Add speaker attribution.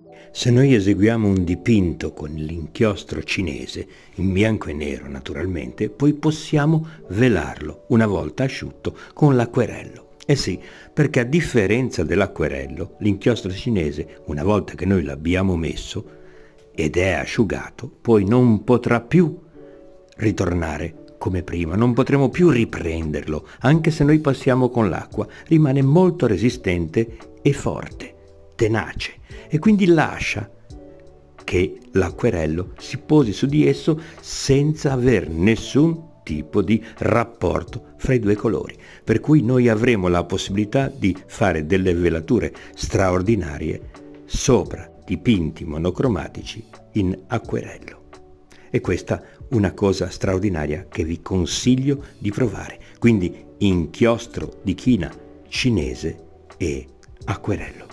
Speaker 1: Se noi eseguiamo un dipinto con l'inchiostro cinese, in bianco e nero naturalmente, poi possiamo velarlo, una volta asciutto, con l'acquerello. Eh sì, perché a differenza dell'acquerello, l'inchiostro cinese, una volta che noi l'abbiamo messo ed è asciugato, poi non potrà più ritornare come prima, non potremo più riprenderlo, anche se noi passiamo con l'acqua, rimane molto resistente e forte, tenace, e quindi lascia che l'acquerello si posi su di esso senza aver nessun tipo di rapporto fra i due colori, per cui noi avremo la possibilità di fare delle velature straordinarie sopra dipinti monocromatici in acquerello. E questa una cosa straordinaria che vi consiglio di provare. Quindi inchiostro di china cinese e acquerello.